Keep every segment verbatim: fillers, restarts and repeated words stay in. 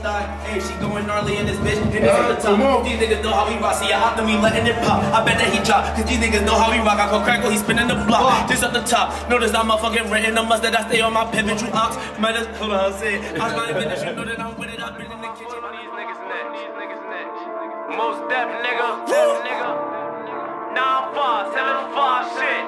Hey, she going gnarly in this bitch, and this is the top. These niggas know how we rock, see ya after me letting it pop. I bet that he drop, cause these niggas know how we rock. I go crackle, he spinning the block. Just at the top, notice I'm motherfucking renting the must that I stay on my pivot, you ox. Might as, hold on, I'll say it. I was not even you know that I'm with it, I've been in the kitchen. These niggas next, these niggas next. Most def nigga, def nigga. nine five, seven five shit.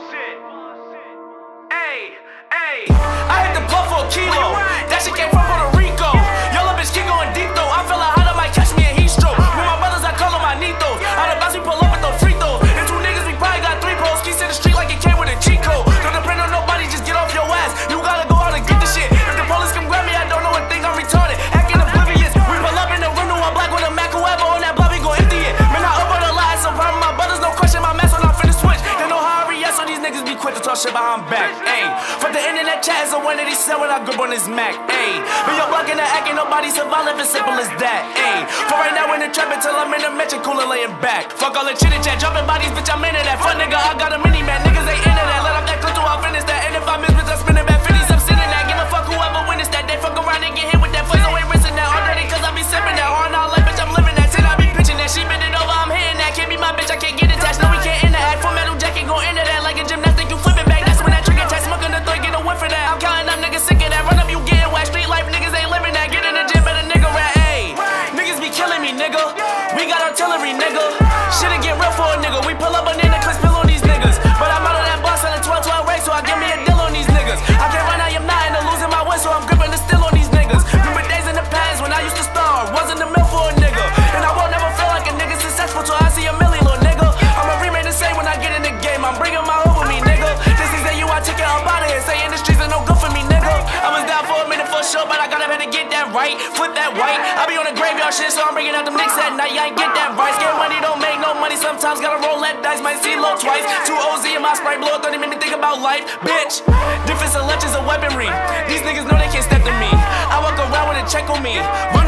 Hey, hey. I hit the plug for a kilo. That shit came from Puerto Rico. Y'all little bitch keep going deep though. I feel like Hada might catch me in heat stroke. With my brothers, I call them my Nitos. Out of bounce, we pull up with those free throws. And two niggas, we probably got three pros. Keys in the street like it came with a cheat code. Don't depend on nobody, just get off your ass. You gotta go out and get the shit. If the police come grab me, I don't know and think I'm retarded. Acting oblivious. We pull up in the room, I'm black with a Mac, whoever on that block, we gon' empty it. Man, I up on the line, so problem. My brothers, no question, my mask when I'm finna switch. They know how I react, so these niggas be quick to talk shit behind back. Ayy, from the internet chat, so one eighty-seven when I grip on this Mac. Ayy, but you're blocking the acting, nobody survive if it's simple as that. Ayy, for right now in the trap until I'm in the mansion, cooler laying back. Fuck all the chitty chat, jumping bodies, bitch, I'm into that. Fuck nigga, I got a mini man, niggas ain't into that. Let up that clip till I finish that. And if I miss, bitch, I spin it back fifties, I'm sitting that. Give a fuck whoever witness that. They fuck around and get hit with that. Flames, I ain't rinsing that already, cause I be sipping that. Hard out like, bitch, I'm living that. Ten, I be pitching that. She bend it over, I'm hitting that. Can't be my bitch, I can't get attached. No, we can't interact. Full metal jacket, go into that. Like a gymnastic, you flip it back. That's when that trigger attack, smoking the throat, get a whiff for that. I'm counting up niggas sick of that. Run up, you getting whacked. Street life, niggas ain't living that. Get in the gym, better nigga rat. Ayy, niggas be killing me, nigga. We got artillery, nigga. Shit'll get real for a nigga. We pull up banana clips, spill on these niggas. But I'm out of that box selling twelve twelve race, so I give me a deal on these niggas. I can't run, I am not, and I'm losing my way, so I'm gripping the still on these niggas. Remember days in the past when I used to star, wasn't the mill for a nigga. And I won't never feel like a nigga successful till I see a million, little nigga. I'ma remain the same when I get in the game. I'm bringing my hood with me, nigga. This is that you, I take it up out of here. Say industries are no good for me, nigga. I was down for a minute for sure, but I gotta better get that right. Flip that white. I be on the graveyard shit, so I'm bringing out them nicks at night. I ain't get that right. Get money, don't make no money. Sometimes gotta roll that dice. Might see low twice. Two O Z in my Sprite blow. Don't even think about life, bitch. Different selections of weaponry. These niggas know they can't step to me. I walk around with a check on me. Run